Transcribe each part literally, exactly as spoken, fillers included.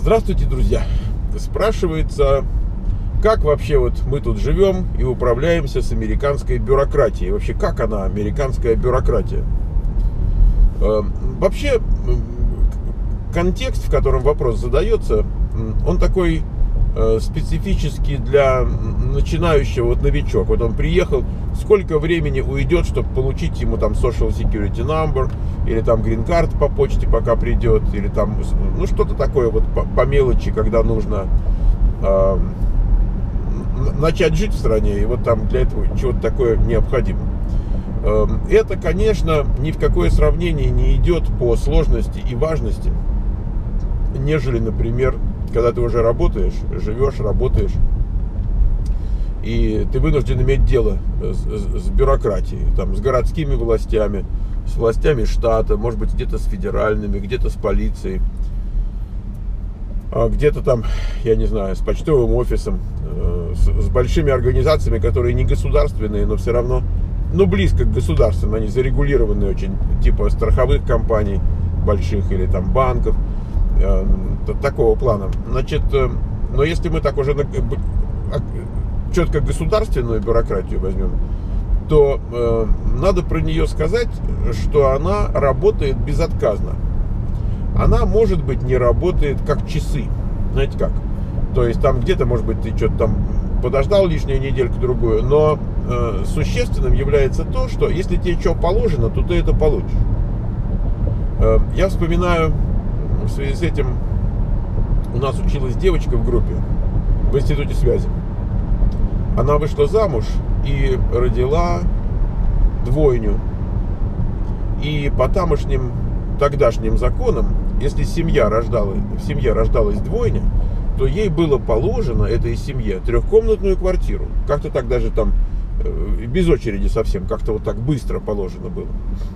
Здравствуйте, друзья! Спрашивается, как вообще вот мы тут живем и управляемся с американской бюрократией? Вообще, как она, американская бюрократия? Вообще, контекст, в котором вопрос задается, он такой специфический для начинающего, вот новичок. Вот он приехал, сколько времени уйдет, чтобы получить ему там social security number, или там green card по почте пока придет, или там, ну, что-то такое вот по, по мелочи, когда нужно э, начать жить в стране, и вот там для этого чего-то такое необходимо. Э, это, конечно, ни в какое сравнение не идет по сложности и важности, нежели, например, когда ты уже работаешь, живешь, работаешь, и ты вынужден иметь дело с, с бюрократией, там, с городскими властями, с властями штата, может быть, где-то с федеральными, где-то с полицией, где-то там, я не знаю, с почтовым офисом, с, с большими организациями, которые не государственные, но все равно, ну, близко к государственным, они зарегулированные очень, типа страховых компаний больших или там банков, такого плана. Значит, но если мы так уже четко государственную бюрократию возьмем, то э, надо про нее сказать, что она работает безотказно. Она, может быть, не работает как часы. Знаете как? То есть там где-то, может быть, ты что-то там подождал лишнюю недельку-другую, но э, существенным является то, что если тебе что положено, то ты это получишь. Э, я вспоминаю, в связи с этим у нас училась девочка в группе в институте связи. Она вышла замуж и родила двойню. И по тамошним тогдашним законам, если семья рождала, в семье рождалась двойня, то ей было положено, этой семье, трехкомнатную квартиру. Как-то так даже там, без очереди совсем, как-то вот так быстро положено было.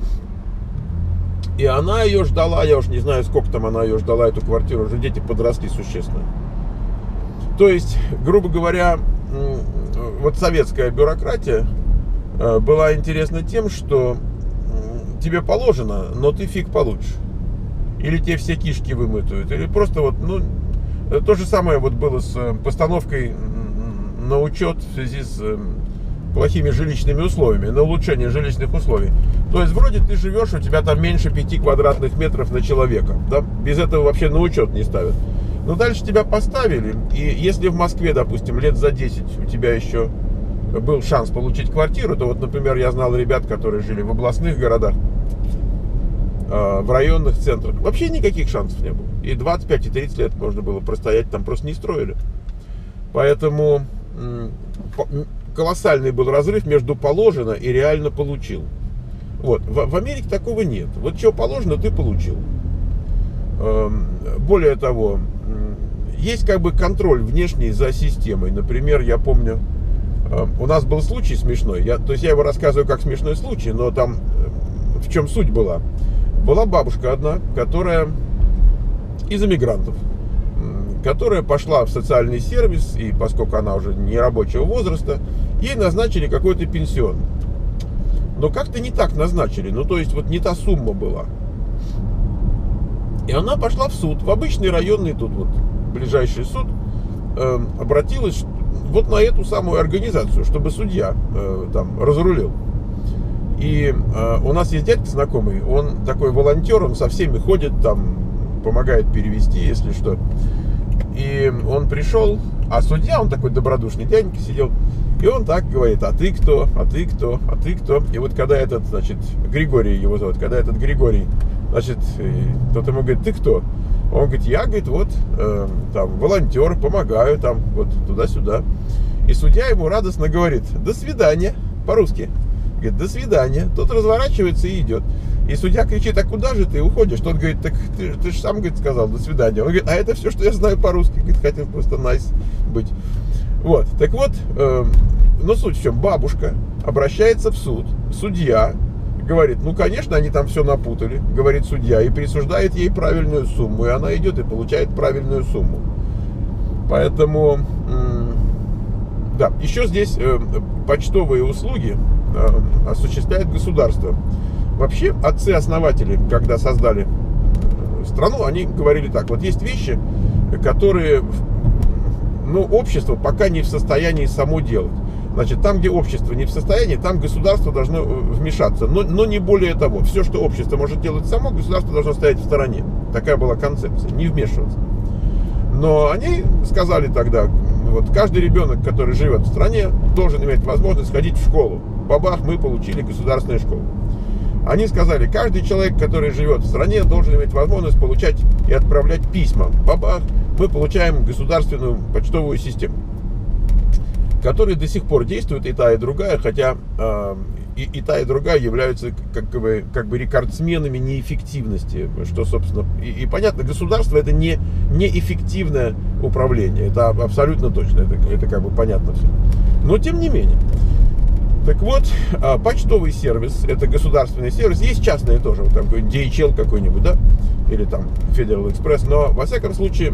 И она ее ждала, я уж не знаю, сколько там она ее ждала, эту квартиру, уже дети подросли существенно. То есть, грубо говоря, вот советская бюрократия была интересна тем, что тебе положено, но ты фиг получишь. Или тебе все кишки вымытают, или просто вот, ну, то же самое вот было с постановкой на учет в связи с плохими жилищными условиями, на улучшение жилищных условий. То есть вроде ты живешь, у тебя там меньше пяти квадратных метров на человека, да? Без этого вообще на учет не ставят. Но дальше тебя поставили, и если в Москве, допустим, лет за десять у тебя еще был шанс получить квартиру, то вот, например, я знал ребят, которые жили в областных городах, в районных центрах, вообще никаких шансов не было. И двадцать пять, и тридцать лет можно было простоять, там просто не строили. Поэтому колоссальный был разрыв между положено и реально получил. Вот. В, в Америке такого нет. Вот что положено, ты получил. Более того, есть как бы контроль внешний за системой. Например, я помню, у нас был случай смешной. Я, то есть я его рассказываю как смешной случай, но там в чем суть была. Была бабушка одна, которая из эмигрантов, которая пошла в социальный сервис, и поскольку она уже не рабочего возраста, ей назначили какой-то пенсион. Но как-то не так назначили, ну то есть вот не та сумма была. И она пошла в суд, в обычный районный тут вот, ближайший суд, э, обратилась вот на эту самую организацию, чтобы судья э, там разрулил. И э, у нас есть дядька знакомый, он такой волонтер, он со всеми ходит, там помогает перевести, если что. И он пришел, а судья, он такой добродушный дяденька сидел, и он так говорит: а ты кто, а ты кто, а ты кто? И вот когда этот, значит, Григорий его зовут, когда этот Григорий, значит, тот ему говорит: ты кто? Он говорит: я, говорит, вот, э, там, волонтер, помогаю, там, вот, туда-сюда. И судья ему радостно говорит: до свидания, по-русски. Говорит: до свидания. Тот разворачивается и идет. И судья кричит: а куда же ты уходишь? Тот говорит: так ты, ты же сам, говорит, сказал до свидания. Он говорит: а это все, что я знаю по-русски. Говорит: хотел просто nice быть. Вот, так вот, э, ну суть в чем, бабушка обращается в суд, судья говорит: ну конечно, они там все напутали, говорит судья, и присуждает ей правильную сумму, и она идет и получает правильную сумму. Поэтому, э, да, еще здесь э, почтовые услуги э, осуществляет государство. Вообще, отцы-основатели, когда создали страну, они говорили так: вот есть вещи, которые, ну, общество пока не в состоянии само делать. Значит, там, где общество не в состоянии, там государство должно вмешаться. Но, но не более того. Все, что общество может делать само, государство должно стоять в стороне. Такая была концепция, не вмешиваться. Но они сказали тогда, вот каждый ребенок, который живет в стране, должен иметь возможность ходить в школу. Бабах, мы получили государственную школу. Они сказали, каждый человек, который живет в стране, должен иметь возможность получать и отправлять письма. Бабах, мы получаем государственную почтовую систему, которые до сих пор действуют, и та, и другая, хотя э, и, и та, и другая являются как бы, как бы рекордсменами неэффективности, что, собственно, и, и понятно, государство это не неэффективное управление, это абсолютно точно, это, это как бы понятно все. Но тем не менее. Так вот, э, почтовый сервис, это государственный сервис, есть частные тоже, вот там ди эйч эл какой-нибудь, да, или там Federal Express, но во всяком случае,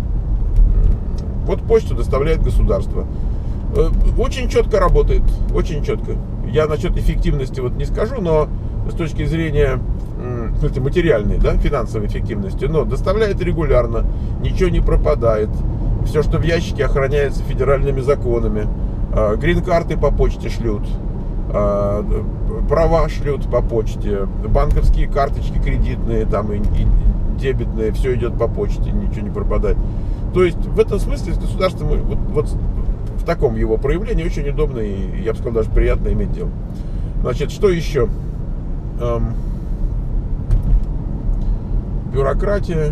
вот почту доставляет государство. Очень четко работает, очень четко. Я насчет эффективности вот не скажу, но с точки зрения материальной, да, финансовой эффективности, но доставляет регулярно, ничего не пропадает. Все, что в ящике, охраняется федеральными законами. Грин-карты по почте шлют, права шлют по почте, банковские карточки кредитные там и, и дебетные, все идет по почте, ничего не пропадает. То есть в этом смысле с государством вот, вот в таком его проявлении очень удобно и, я бы сказал, даже приятно иметь дело. Значит, что еще? Эм, бюрократия.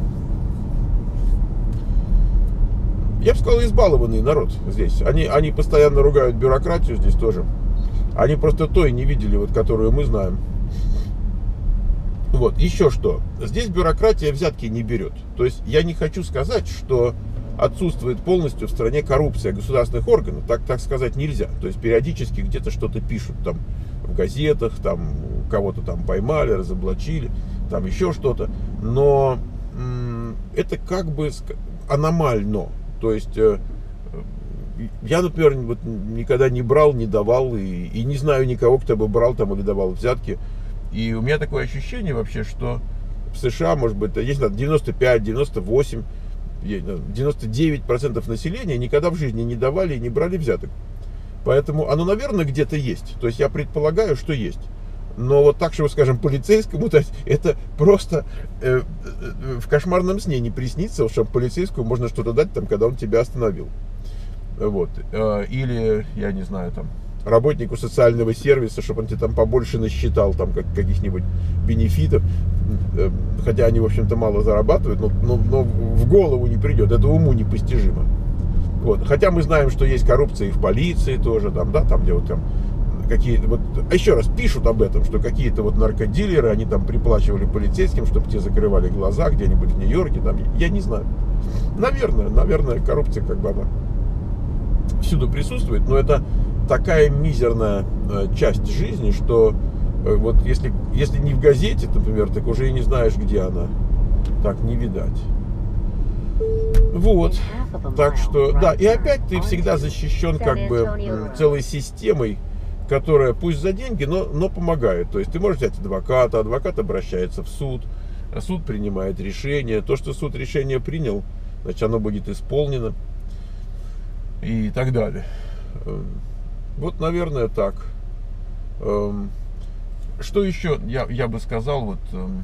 Я бы сказал, избалованный народ здесь. Они, они постоянно ругают бюрократию здесь тоже. Они просто той не видели, вот, которую мы знаем. Вот, еще что. Здесь бюрократия взятки не берет. То есть я не хочу сказать, что отсутствует полностью в стране коррупция государственных органов. Так, так сказать нельзя. То есть периодически где-то что-то пишут там в газетах, там кого-то там поймали, разоблачили, там еще что-то. Но м- это как бы аномально. То есть э, я, например, вот никогда не брал, не давал и, и не знаю никого, кто бы брал там или давал взятки. И у меня такое ощущение вообще, что в США, может быть, есть девяносто пять, девяносто восемь, девяносто девять процентов населения никогда в жизни не давали и не брали взяток. Поэтому оно, наверное, где-то есть. То есть я предполагаю, что есть. Но вот так, что, скажем, полицейскому дать, это просто э, э, в кошмарном сне не приснится, что полицейскому можно что-то дать, там, когда он тебя остановил. Вот. Или, я не знаю, там, работнику социального сервиса, чтобы он тебе там побольше насчитал там как, каких-нибудь бенефитов, хотя они, в общем-то, мало зарабатывают, но, но, но в голову не придет, это уму непостижимо. Вот. Хотя мы знаем, что есть коррупция и в полиции тоже, там, да, там, где вот там какие-то, вот, а еще раз пишут об этом, что какие-то вот наркодилеры, они там приплачивали полицейским, чтобы те закрывали глаза где-нибудь в Нью-Йорке, там, я не знаю. Наверное, наверное, коррупция как бы она всюду присутствует, но это такая мизерная э, часть жизни, что э, вот если, если не в газете, например, так уже и не знаешь, где она. Так не видать. Вот. Так что, да, и опять ты всегда защищен как бы целой системой, которая пусть за деньги, но, но помогает. То есть ты можешь взять адвоката, адвокат обращается в суд, суд принимает решение. То, что суд решение принял, значит, оно будет исполнено. И так далее. Вот, наверное, так. Что еще я, я бы сказал, вот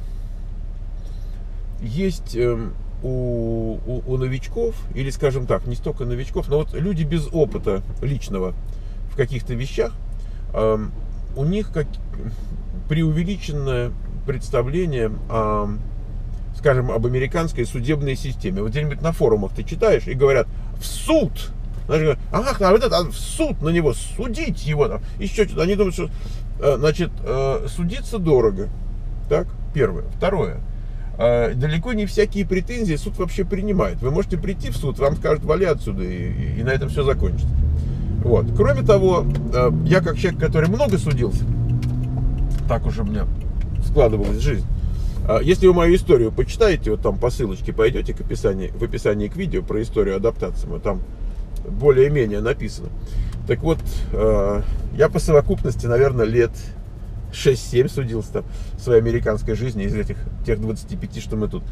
есть у, у, у новичков, или, скажем так, не столько новичков, но вот люди без опыта личного в каких-то вещах, у них как преувеличенное представление о, скажем, об американской судебной системе. Вот где-нибудь на форумах ты читаешь и говорят: в суд! Значит, ага, а вот это, в суд на него, судить его там, еще что-то. Они думают, что, значит, судиться дорого. Так, первое. Второе. Далеко не всякие претензии суд вообще принимает. Вы можете прийти в суд, вам скажут: вали отсюда, и, и на этом все закончится. Вот. Кроме того, я как человек, который много судился, так уж у меня складывалась жизнь. Если вы мою историю почитаете, вот там по ссылочке пойдете к описанию, в описании к видео про историю адаптации, там более-менее написано. Так вот, я по совокупности, наверное, лет шесть-семь судился там в своей американской жизни из этих тех двадцати пяти, что мы тут.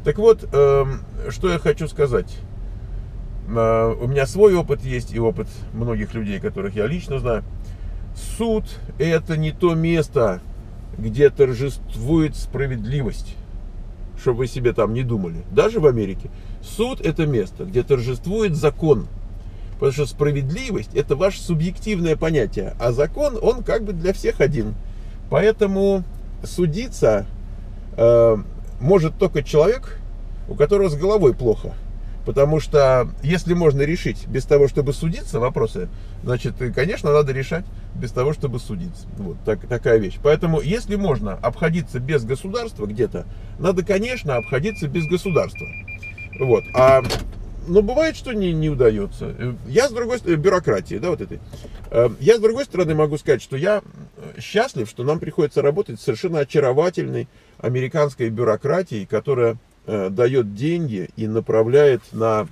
Так вот, что я хочу сказать. У меня свой опыт есть и опыт многих людей, которых я лично знаю. Суд – это не то место, где торжествует справедливость, чтобы вы себе там не думали. Даже в Америке. Суд – это место, где торжествует закон. Потому что справедливость – это ваше субъективное понятие, а закон, он как бы для всех один. Поэтому судиться э, может только человек, у которого с головой плохо. Потому что если можно решить без того, чтобы судиться, вопросы, значит, конечно, надо решать без того, чтобы судиться. Вот так, такая вещь. Поэтому, если можно обходиться без государства где-то, надо, конечно, обходиться без государства. Вот. А, но бывает, что не, не удается. Я, с другой стороны, бюрократии, да, вот этой. Я, с другой стороны, могу сказать, что я счастлив, что нам приходится работать с совершенно очаровательной американской бюрократией, которая дает деньги и направляет на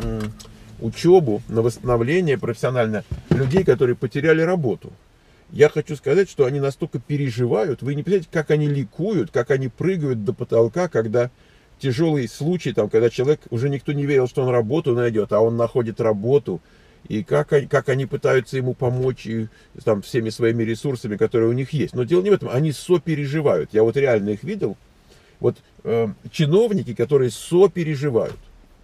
учебу, на восстановление профессионально людей, которые потеряли работу. Я хочу сказать, что они настолько переживают, вы не представляете, как они ликуют, как они прыгают до потолка, когда тяжелый случай, там, когда человек, уже никто не верил, что он работу найдет, а он находит работу, и как они, как они пытаются ему помочь и, там, всеми своими ресурсами, которые у них есть. Но дело не в этом, они сопереживают. Я вот реально их видел. Вот э, чиновники, которые сопереживают.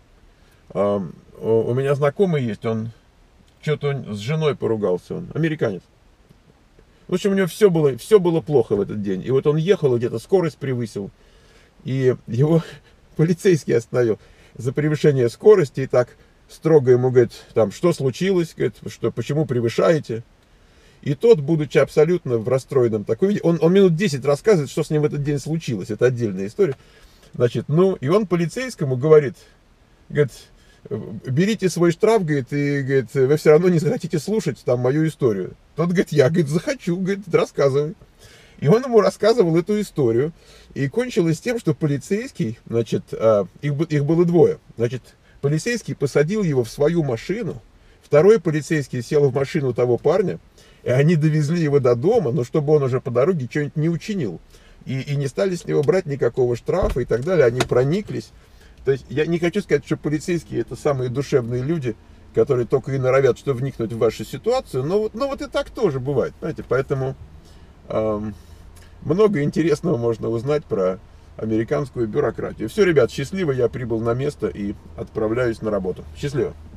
Э, у меня знакомый есть, он что-то он с женой поругался, он американец. В общем, у него все было, все было плохо в этот день. И вот он ехал, где-то скорость превысил, и его полицейский остановил за превышение скорости, и так строго ему говорит, там, что случилось, говорит, что, почему превышаете. И тот, будучи абсолютно в расстроенном такой виде, он, он минут десять рассказывает, что с ним в этот день случилось. Это отдельная история. Значит, ну, и он полицейскому говорит, говорит, берите свой штраф, говорит, и говорит, вы все равно не захотите слушать там мою историю. Тот говорит, я, говорит, захочу, говорит, рассказывай. И он ему рассказывал эту историю. И кончилось тем, что полицейский, значит, их, их было двое. Значит, полицейский посадил его в свою машину. Второй полицейский сел в машину того парня. И они довезли его до дома, но чтобы он уже по дороге что-нибудь не учинил. И, и не стали с него брать никакого штрафа и так далее. Они прониклись. То есть я не хочу сказать, что полицейские это самые душевные люди, которые только и норовят, что вникнуть в вашу ситуацию. Но, вот, но вот и так тоже бывает. Понимаете? Поэтому эм, много интересного можно узнать про американскую бюрократию. Все, ребят, счастливо, я прибыл на место и отправляюсь на работу. Счастливо.